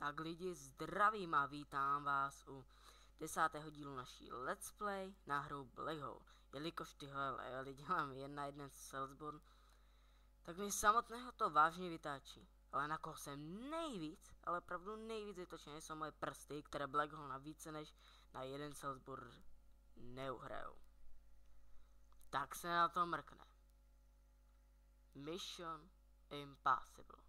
Tak lidi, zdravím a vítám vás u 10. dílu naší Let's Play na hru Black Hole. Jelikož tyhle lidi mám jen na jeden Salzburn, tak mi samotného to vážně vytáčí. Ale na koho jsem nejvíc, ale opravdu nejvíc vytočené jsou moje prsty, které Black Hole na více než na jeden Salzburn neuhrajou. Tak se na to mrkne. Mission Impossible.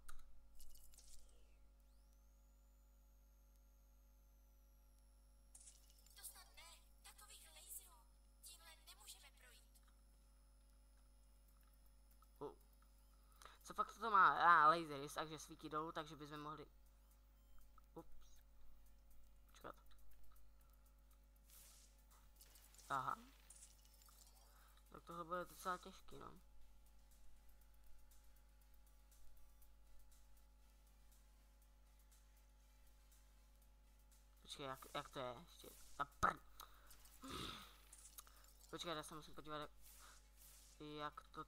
Co fakt to má? Lasery, takže svítí dolů, takže bychom mohli... Ups. Počkat. Aha. Tak tohle bude docela těžký, no. Počkej, jak to je? Ještě... Ta prd... Počkej, já se musím podívat, jak to...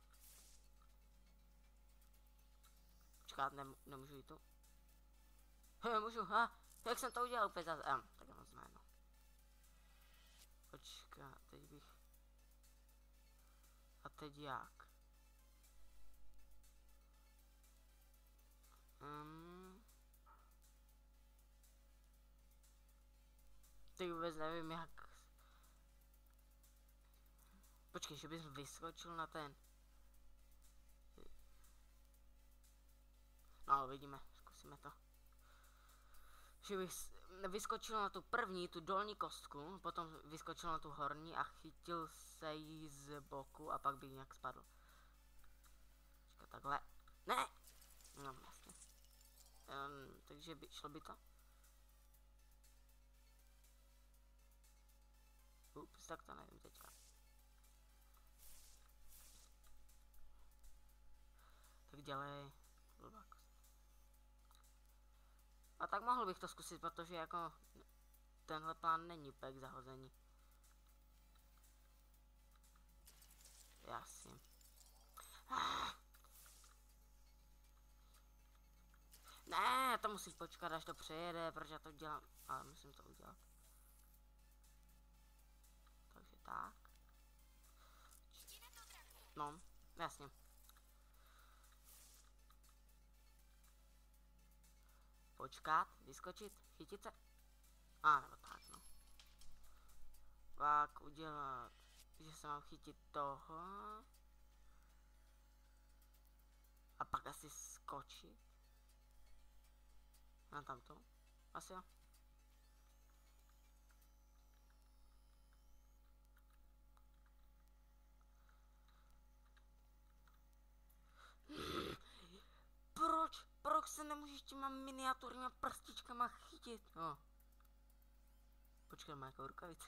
Počkat, nemůžu jít tu. Můžu, jak jsem to udělal úplně zase, tak já moc no. Počkat, teď bych... A teď jak? Teď vůbec nevím jak... Počkej, že bys vyskočil na ten... No, uvidíme, zkusíme to. Že bych vyskočil na tu první, tu dolní kostku, potom vyskočil na tu horní a chytil se jí z boku a pak bych nějak spadl. Počkat, takhle. Ne! No, jasně. Takže šlo by to? Ups, tak to nevím teďka. Tak dělej. A tak mohl bych to zkusit, protože jako tenhle plán není úplně k zahození. Jasně. Ne, to musím počkat, až to přejede, protože já to dělám, ale musím to udělat. Takže tak. No, jasně. Počkat, vyskočit, chytit se. Nebo tak, no. Pak udělat, že se mám chytit toho. A pak asi skočit. Na tamto. Asi jo. Proč se nemůžeš těma miniaturníma prstičkama chytit? No. Počkej, má jako rukavice.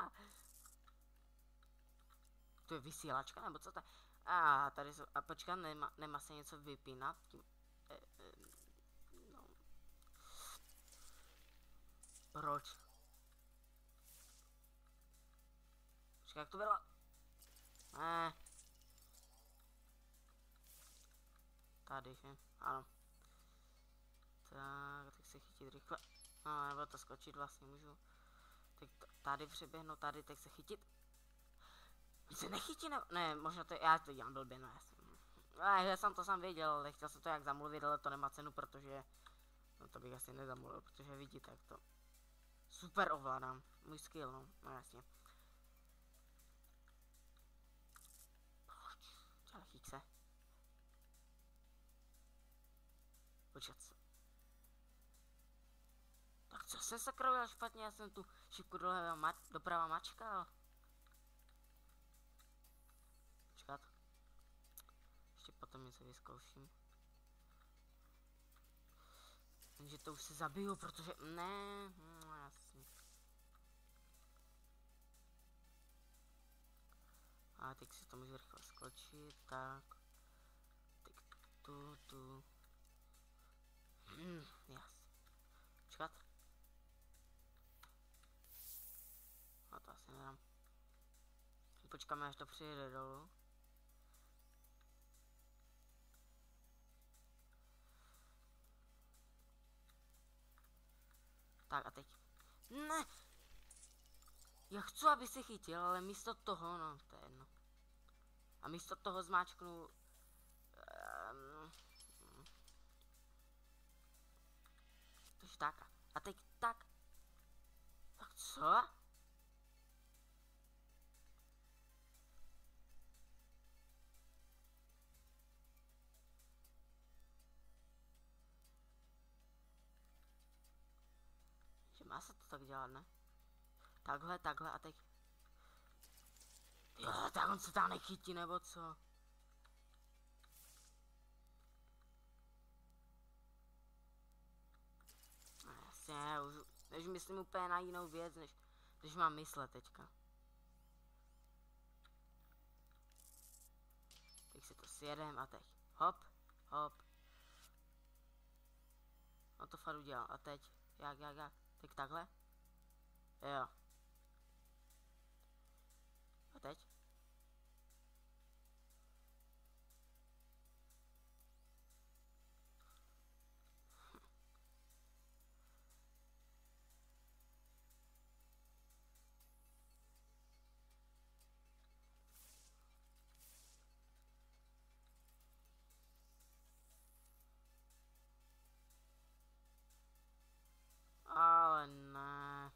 To je vysílačka, nebo co to? Tady jsou, a počkat, nemá se něco vypínat? Tím, no. Proč? Počkej, jak to bylo? Tady, ano. Tak se chytit rychle. No, nebo to skočit vlastně můžu. Tak tady přeběhnu, tady, tak se chytit. Se nechytí, ne, možná to, já to dělám blbě, no já jsem to sám věděl, ale chtěl jsem to jak zamluvit, ale to nemá cenu, protože, no to bych asi nezamluvil, protože vidíte, jak to super ovládám, můj skill, no jasně. Čele, chyť se. Počkat. Tak co jsem se krouil špatně, já jsem tu šipku doprava mačkal. Počkat. Ještě potom něco vyzkouším. Takže to už se zabiju, protože... Ne, no jasně. A teď si to můžu rychle skočit, tak. Teď tu. Jasně. Počkat. A to asi nedám. Počkáme, až to přijede dolů. Tak a teď. Ne! Já chci, aby se chytil, ale místo toho, no, to je jedno. A místo toho zmáčknu... tož tak. A teď tak. Tak co? Že má se to tak dělat, ne? Takhle, takhle a teď. Jo, tak on se tam nechytí, nebo co? No, jasně, už myslím úplně na jinou věc, než mám myslet teďka. Teď si to sjedem a teď. Hop, hop. On to fakt udělal. A teď, jak? Teď takhle? Jo. A teď? Ale ne.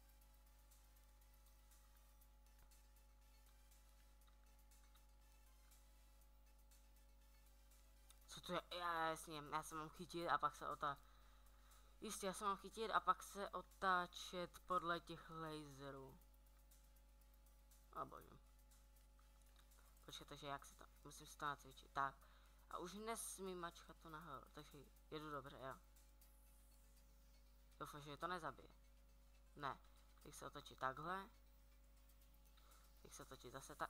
Co to je? Jasně, já se mám chytit a pak se Jistě, já se mám chytit a pak se otáčet podle těch laserů. A bože. Počkej, takže jak se to... Musím se to nacvičit. Tak. A už nesmím mačkat to nahoru, takže jedu dobře, jo. Doufám, že to nezabije. Ne. Teď se otočí takhle. Teď se otočí zase tak.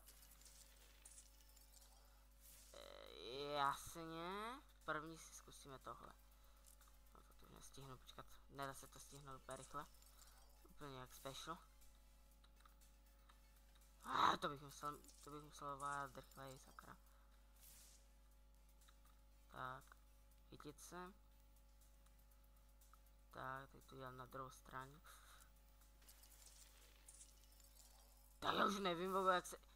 Jasně. První si zkusíme tohle. No to už nestihnu, počkat. Nedá se to stihnout úplně rychle. Úplně jak special. To bych musel váhat rychleji, sakra. Tak. Chytit se. Tak, teď to dělám na druhou stranu. Tak já už nevím vůbec, jak se...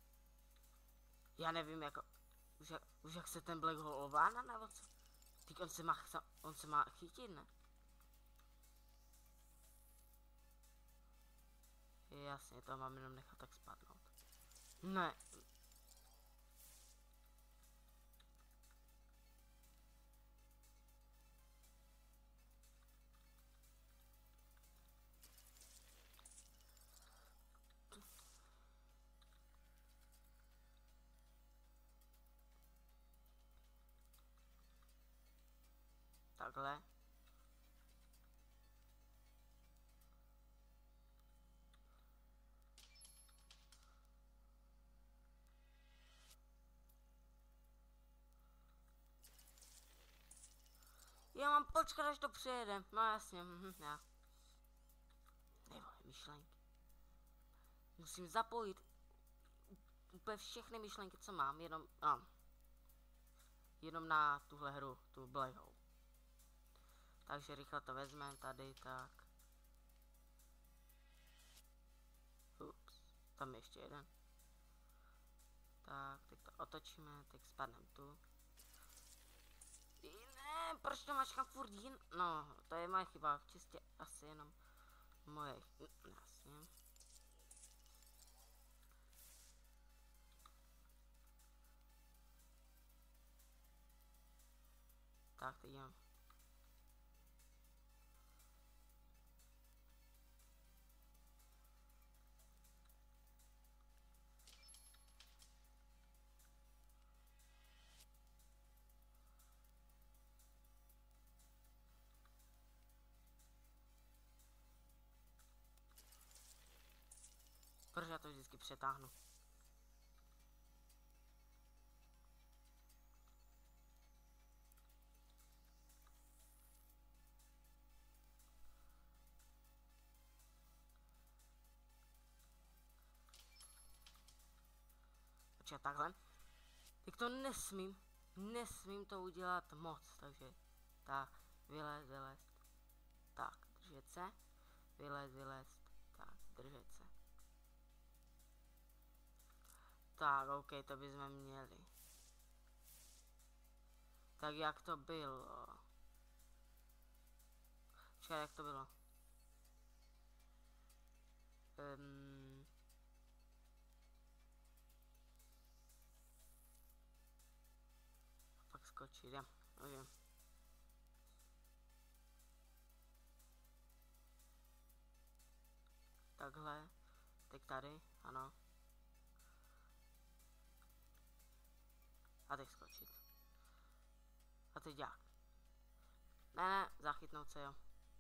Já nevím, jako... Už jak se ten Black Hole ovládá, nebo co? Teď on se má chytit, ne? Jasně, to mám jenom nechat tak spadnout. Ne. Takhle. Já mám počkat, až to přijede. No jasně, já. Nebo myšlenky. Musím zapojit úplně všechny myšlenky, co mám, jenom na tuhle hru, tu Black Hole. Takže rychle to vezmeme tady, tak. Ups, tam je ještě jeden. Tak, teď to otočíme, teď spadneme tu. Ne, proč to mačkám furt jin? No, to je moje chyba, čistě asi jenom moje, jasně. Tak, teď jdem. Proč já to vždycky přetáhnu? Počkej, takhle. Teď to nesmím to udělat moc, takže tak, vylez. Tak, držet se, vylézt, tak, držet se. Tak, OK, to bychom měli. Tak jak to bylo? Počkej, jak to bylo? Pak skočit, já. Okay. Takhle. Teď tady, ano. A teď skočit. A teď jak? Ne, zachytnout se, jo.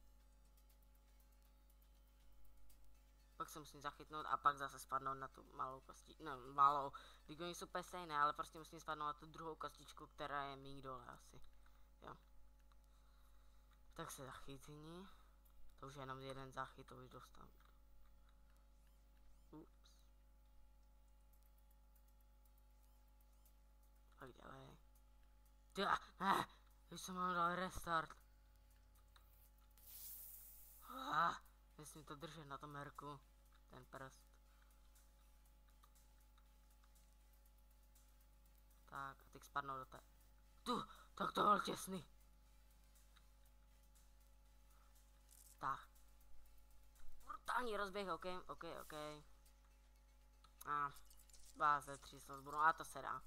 Pak se musím zachytnout a pak zase spadnout na tu malou kostičku. No, malou. Když oni jsou úplně stejné, ale prostě musím spadnout na tu druhou kostičku, která je mý dole asi. Jo. Tak se zachytni. To už je jenom jeden záchyt, to už dostanu. Ups. Tak dělej. Ne, už jsem mám dal restart. Nesmím to držet na tom herku. Ten prst. Tak, a teď spadnou do té. Tak to byl těsný. Tak. Brutální rozběh, OK. A 2 ze 3 snad budou, a to se dá.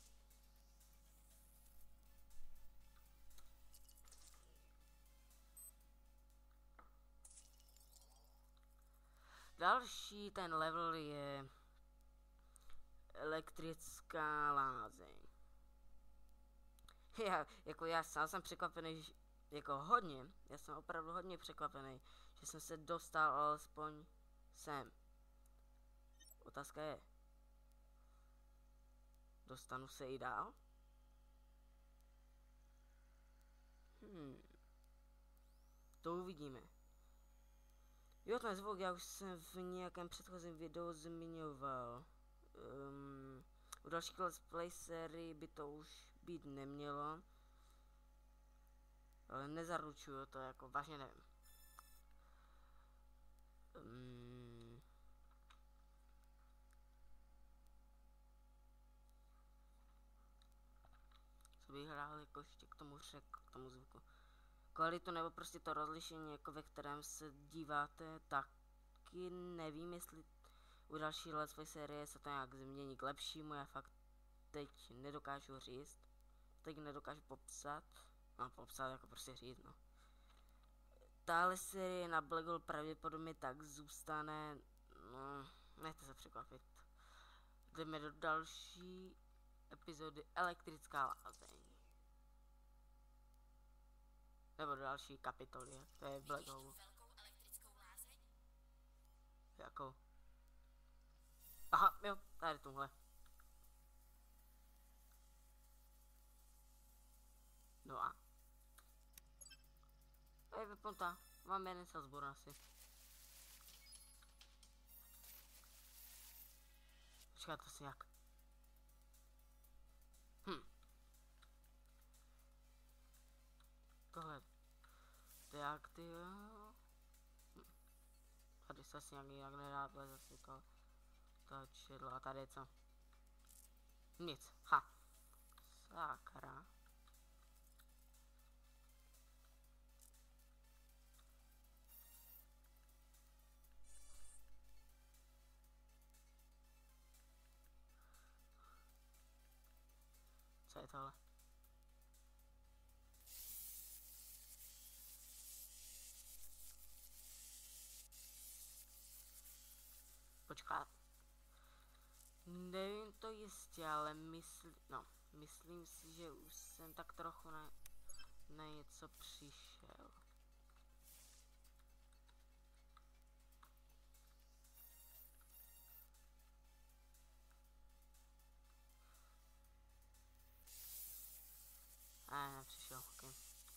Další ten level je elektrická lázeň. Já sám jsem překvapený, jako hodně, já jsem opravdu hodně překvapený, že jsem se dostal alespoň sem. Otázka je, dostanu se i dál? To uvidíme. Jo, ten zvuk, já už jsem v nějakém předchozím videu zmiňoval. U dalších let's play sérii by to už být nemělo. Ale nezaručuju to, jako vážně nevím. Co bych hrál jako ještě k tomu zvuku. Kvalitu nebo prostě to rozlišení, jako ve kterém se díváte, taky nevím, jestli u další let's play série se to nějak změní k lepšímu, já fakt teď nedokážu říct. Teď nedokážu popsat. No, popsat jako prostě říct, no. Tahle série na Black Hole pravděpodobně tak zůstane, no, nechte se překvapit. Jdeme do další epizody Elektrická lázeň. Nebo do další kapitoly, to je Black Hole. Jakou? Aha, jo, tady tuhle. No a? Je vypnutá, mám jeden salzburn asi. Počkat, to si jak. Tohle deaktivuje. Tady se asi nějak nedá zase to čidlo. A tady je co? Nic, sakra. Co je tohle? Počkat. Nevím to jistě, ale myslím si, že už jsem tak trochu na něco přišel. Nepřišel, ok.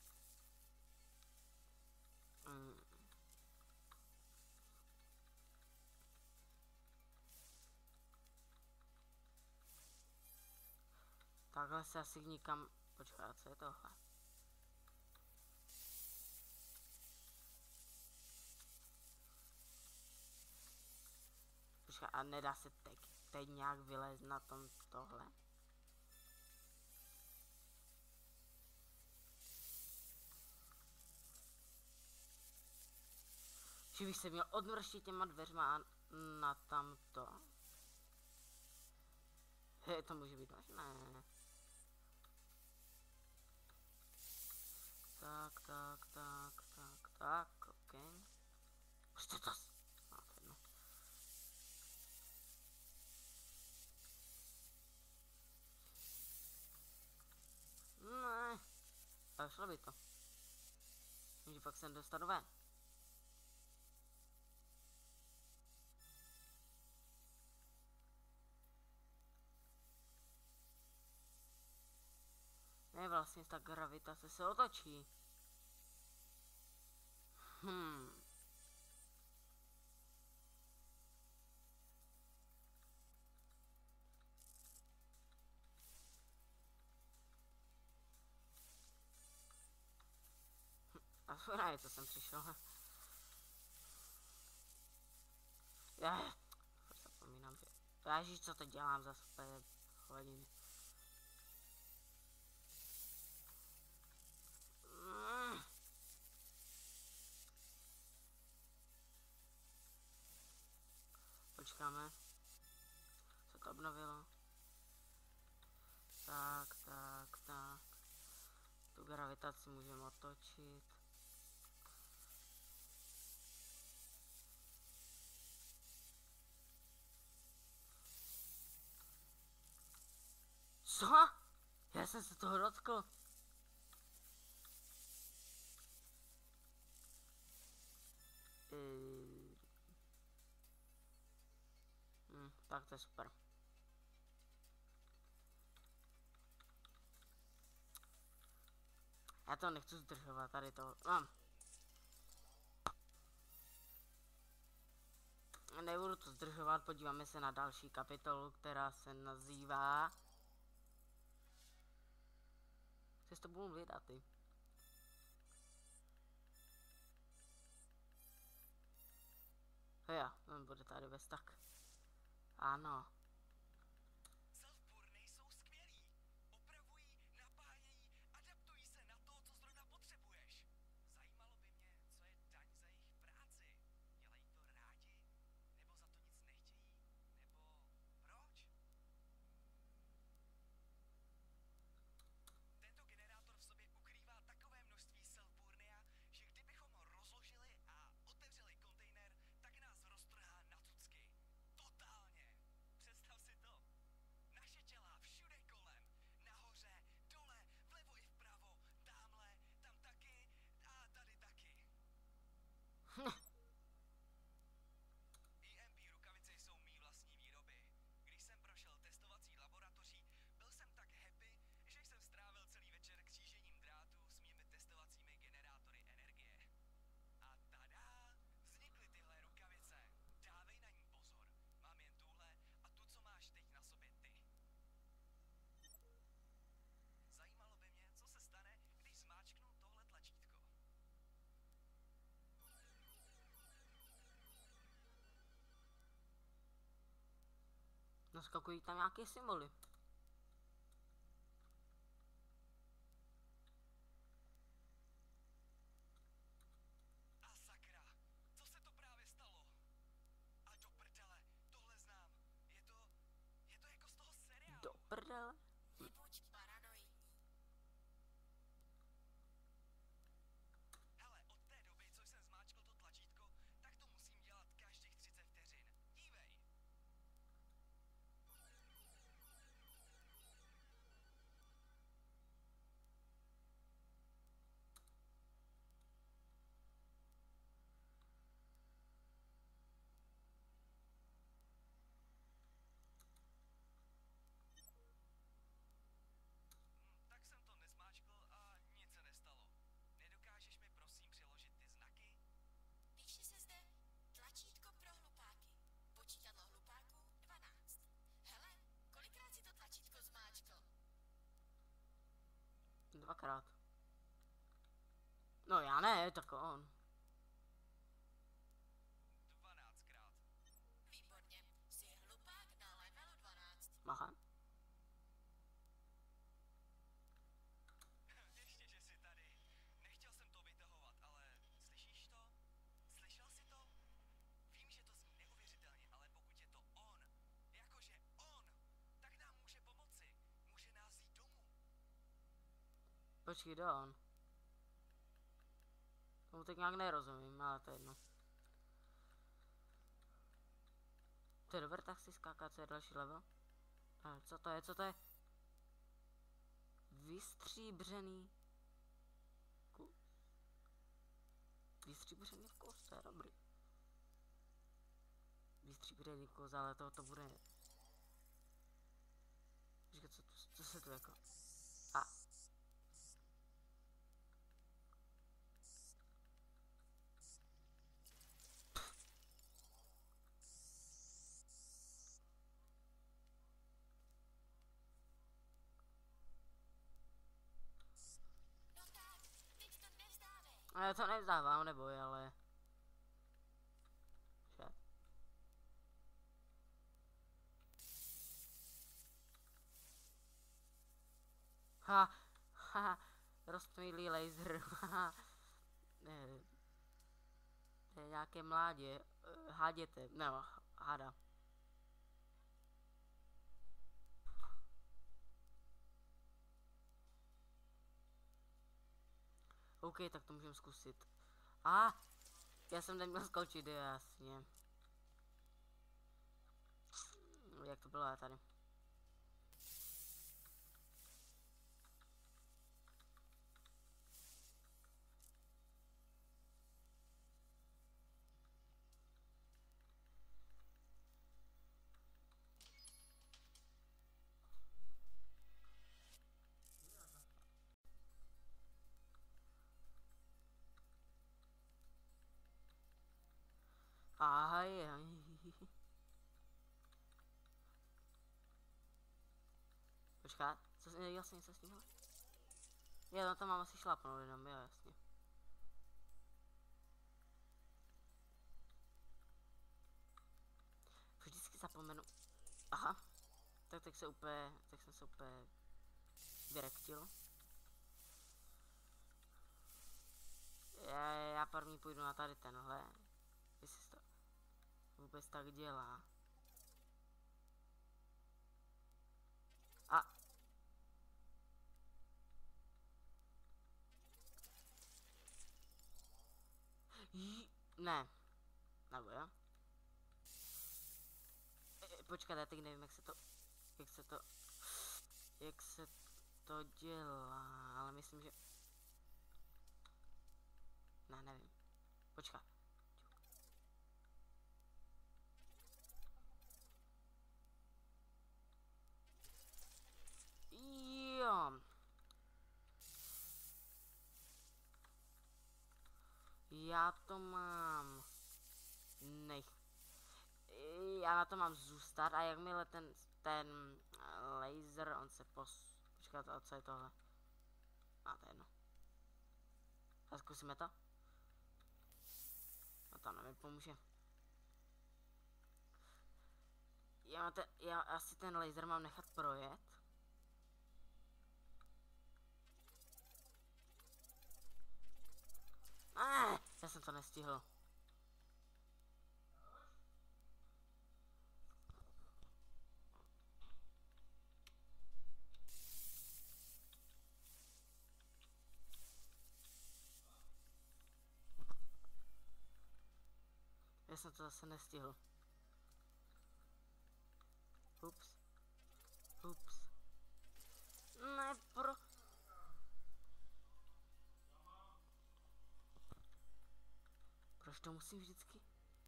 Takhle se asi nikam... Počkat, co je tohle? Počkej, a nedá se teď nějak vylézt na tom tohle? Že bych se měl odmrštit těma dveřma na tamto. Hej, to může být možné. Tak, ok. Prostě to... No, to jedno. Ne. Ale šlo by to. Že pak jsem dostanu ven. Ne, vlastně ta gravitace se otočí. A na je, co jsem přišel. Já zapomínám, že... Ježiš, co to dělám za super hodiny. Počkáme. Se to obnovilo. Tak. Tu gravitaci můžeme otočit. Co? Já jsem se toho dotkl. Tak to je super. Já to nechci zdržovat, tady to. Nebudu to zdržovat, podíváme se na další kapitolu, která se nazývá... Co s to budu mluvit a ty? Jo, on bude tady bez tak. Ano. Self-burny jsou skvělí. Opravují, napájejí, adaptují se na to, co zrovna potřebuješ. Zajímalo by mě, co je daň za jejich práci. Dělají to rádi? Nebo za to nic nechtějí? Nebo proč? Tento generátor v sobě ukrývá takové množství self-burnia, že kdybychom ho rozložili a otevřeli kontejner, tak nás roztrhá na cucky. Totálně. Představ si to. Naše těla všude kolem. Nahoře, dole, vlevo i vpravo, támhle, tam taky a tady taky. EMP rukavice jsou mý vlastní výroby. Když jsem prošel testovací laboratoří, byl jsem tak happy, že jsem strávil celý večer křížením drátů s mými testovacími generátory energie. A tada! Vznikly tyhle rukavice. Dávej na ní pozor. Mám jen tuhle a tu, co máš teď na sobě ty. Zajímalo by mě, co se stane, když zmáčknu tohle tlačítko. Naskakují tam nějaké symboly. A sakra, co se to právě stalo? A do prdele, tohle znám. Je to jako z toho seriálu. Do prdele? Nebuď paranoidní. Hele, od té doby, co jsem zmáčkl to tlačítko, tak to musím dělat každých 30 vteřin. Dívej. Tak jsem to nezmáčkl a nic se nestalo. Nedokážeš mi prosím přeložit ty znaky? Píše se zde tlačítko pro hlupáky. Počítadlo hlupáků 12. Hele, kolikrát si to tlačítko zmáčkl? Dvakrát. No já ne, tak on. 12krát. Výborně. Aha. Ještě, že jsi tady. Nechtěl jsem to vytahovat, ale slyšíš to? Slyšel jsi to? Vím, že to zní neuvěřitelně, ale pokud je to on, jakože on, tak nám může pomoci. Může nás jít domů. Počkej, kdo on? Tomu teď nějak nerozumím, ale to je jedno. To je dobré, tak si skákat, co je další level? Co to je, co to je? Vystříbřený kus. Vystříbřený kus, to je dobrý. Vystříbřený kus, ale to bude... Počkej, co se tu jako... A. No tak, teď to nevzdávej. A já to nevzdávám, neboj, ale... Šat. Ha, roztmílý laser, to je nějaké mládě, háděte, nebo hada. OK, tak to můžeme zkusit. Já jsem neměl skočit, jasně. Jak to bylo tady? Ahaj. Počkat, co se jasně něco s tím? Jo, no to mám asi šlápnout jenom, jo, jasně. Vždycky zapomenu. Aha. Tak jsem se úplně vyrektil. Já první půjdu na tady tenhle. Jestli se to vůbec tak dělá. A. Ne. Nebo jo? Počkat, já teď nevím, jak se to dělá, ale myslím, že... Ne, nevím. Počkat. Jo. Já to mám... Já na to mám zůstat a jakmile ten laser, on se Počkat, co je tohle? To je jedno. A zkusíme to? No to mi pomůže. Já asi ten laser mám nechat projet. Já jsem to nestihl. Já jsem to zase nestihl. Ups. Ne, Proč to musím vždycky?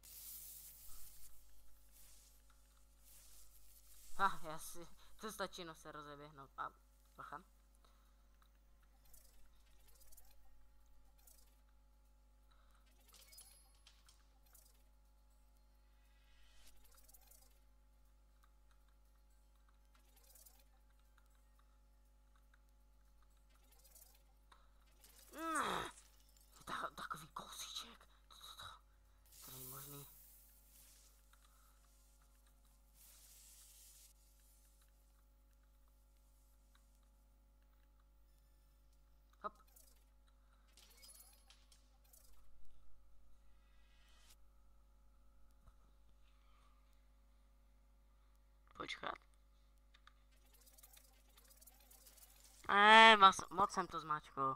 To stačí no se rozeběhnout. A bacha. Takový kousíček. To není možný. počkat. Moc jsem to zmáčkl.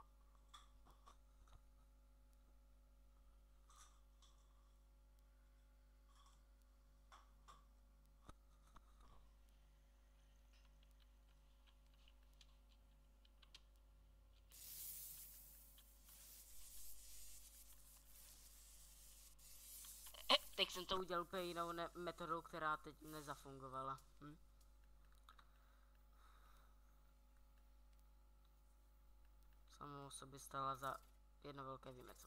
Teď jsem to udělal úplně jinou metodou, která teď nezafungovala. Samou sobě stala za jedno velké vymeclo.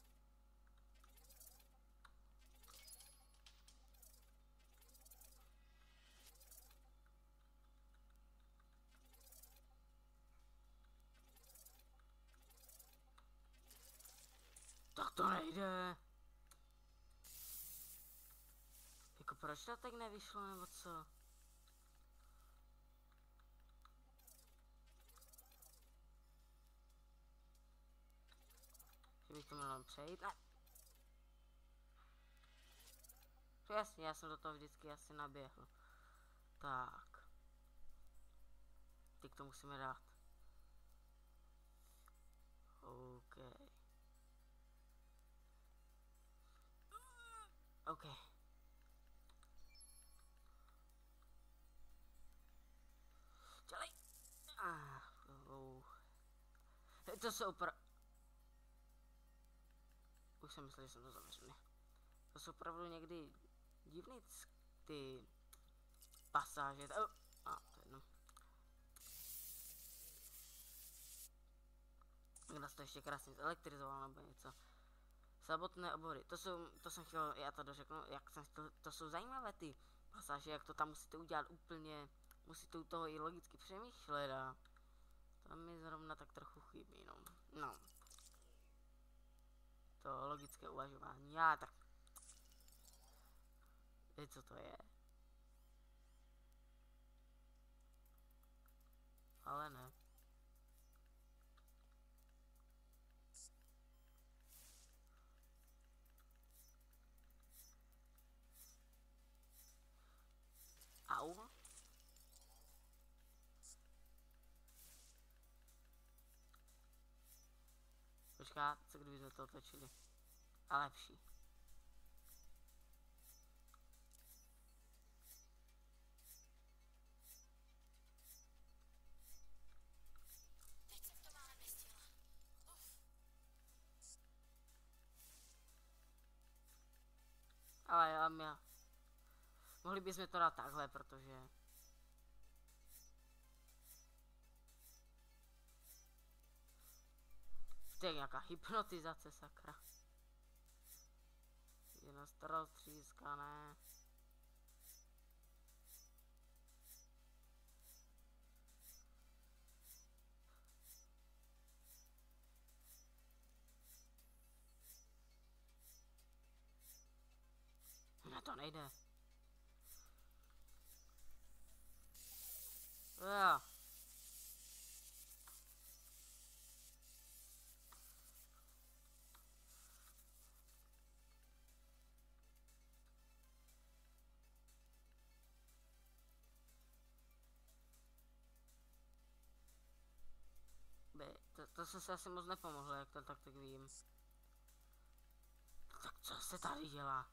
Tak to nejde. Jako proč to tak nevyšlo, nebo co? Že bych to měl přejít? Ne. Jasně, já jsem do toho vždycky asi naběhl. Tak. Teď to musíme dát. OK. OK. Dělej. To jsou Už jsem myslel, že jsem to zaměřený. To jsou opravdu někdy divný ty pasáže. To je jedno. Kdo to ještě krásně zelektrizoval nebo něco. Samotné obory, to jsem chtěl, já to dořeknu, jak jsem chtěl, to jsou zajímavé ty pasáže, jak to tam musíte udělat úplně, musíte u toho i logicky přemýšlet a to mi zrovna tak trochu chybí, no. To logické uvažování, tak. Víte, co to je? Ale ne. Au. Počkat, co kdyby jsme to otočili? A lepší. Teď jsem to málem nestihla. Ale já. Mohli bychom to dát takhle, protože... To je nějaká hypnotizace, sakra. Je na starostřískané. Ne, to nejde. Jo. To se asi moc nepomohlo, jak to tak vím. Tak co se tady dělá?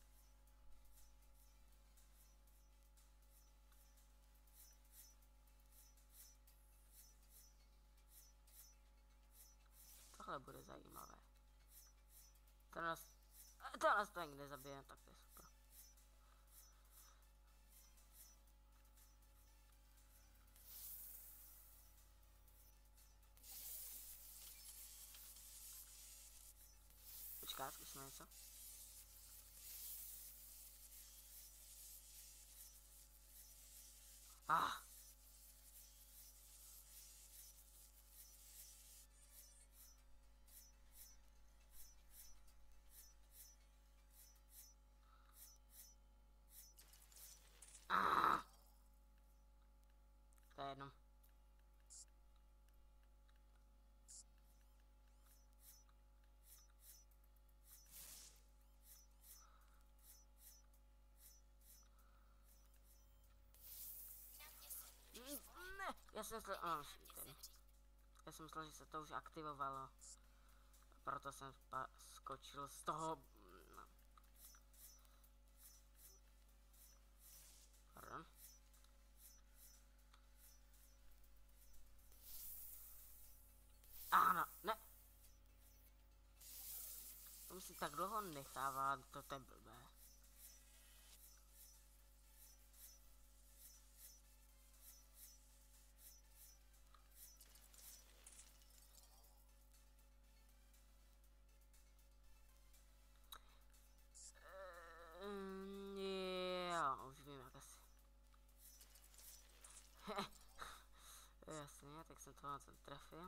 Tohle bude zajímavé. To nás to nikdy zabije, tak to je super. Počkat, zkusíme něco. To je jedno. jsem myslel, já jsem myslel, že se to už aktivovalo. Proto jsem skočil z toho. No. Pardon. Ano, ne. To si tak dlouho nechává, to je blbé. Jo, už vím, jak asi. Jasně, tak jsem tohle trefil.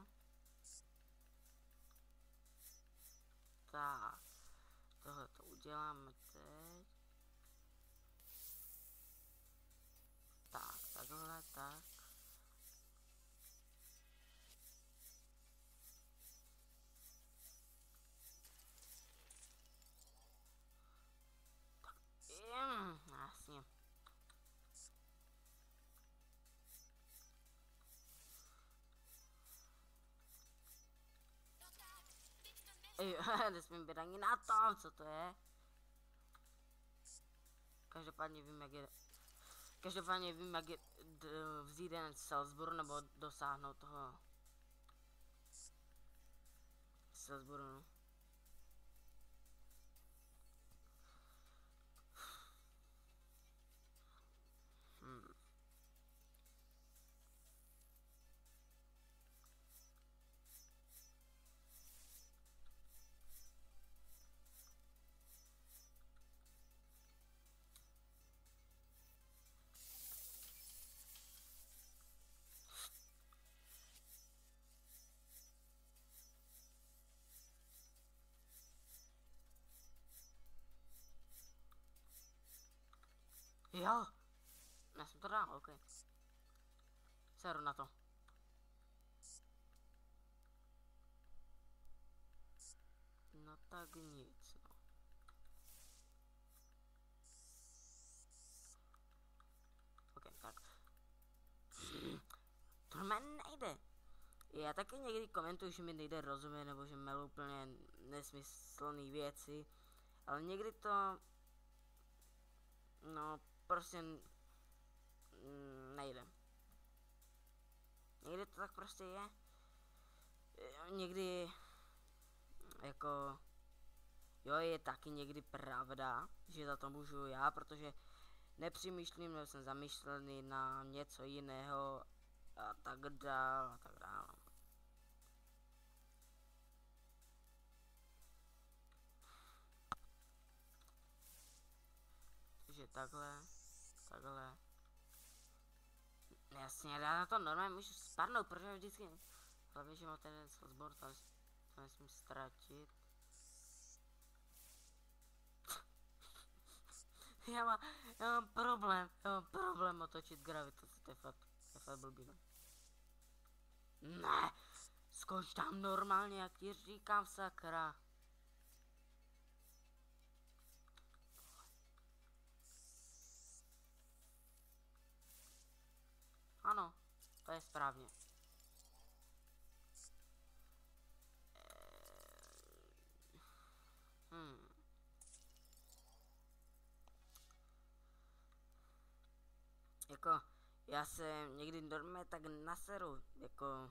Tak, tohle to uděláme teď. Tak, takhle, tak. Jasně. No tak, teď to Nesmím být ani na tom, co to je. Každopádně vím, jak je... vzít jeden Salzburg nebo dosáhnout toho Salzburgu. Jo, já jsem to dal, ok. Seru na to. No tak nic, no. Ok, tak. To mě nejde. Já taky někdy komentuju, že mi nejde rozumět, nebo že melu úplně nesmyslné věci. Ale někdy to... No, prostě... nejde. Někdy to tak prostě je. Někdy... Jako... Jo, je taky někdy pravda, že za to můžu já, protože nepřemýšlím, nebo jsem zamýšlený na něco jiného a tak dál a tak dále. Takže takhle, takhle. Jasně, já na to normálně můžu spadnout, protože vždycky, hlavně, že mám ten jeden Salzburg, to nesmím ztratit. já mám problém otočit gravitaci, to je fakt blbý, no. Ne, skoč tam normálně, jak ti říkám, sakra. Ano, to je správně. Jako, já se někdy normálně tak naseru, jako...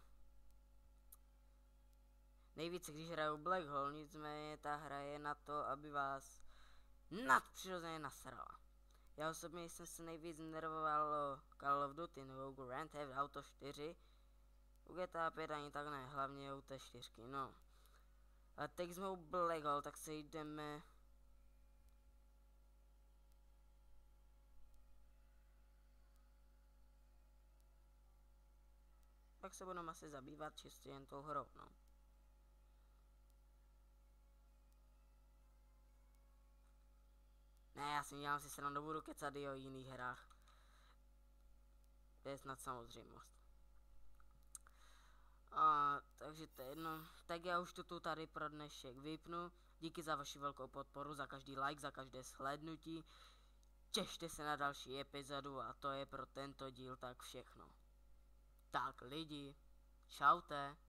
Nejvíce, když hraju Black Hole, nicméně ta hra je na to, aby vás nadpřirozeně nasrala. Já osobně jsem se nejvíc nervoval o Call of Duty nebo Grand Theft Auto 4. U GTA 5 ani tak ne, hlavně u té 4, no. A teď jsme u Black Hole, tak se jdeme... Tak se budeme asi zabývat čistě jen tou hrou, no. Ne, já si dělám si srandu, budu kecat i o jiných hrách. To je snad samozřejmost. Takže to je jedno. Tak já už to tu tady pro dnešek vypnu. Díky za vaši velkou podporu, za každý like, za každé shlédnutí. Těšte se na další epizodu a to je pro tento díl tak všechno. Tak lidi, čaute.